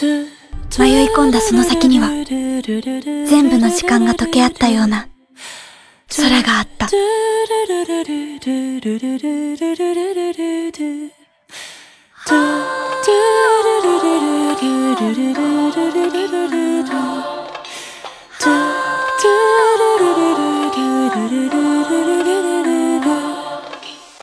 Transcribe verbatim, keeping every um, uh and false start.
迷い込んだその先には全部の時間が溶け合ったような空があった。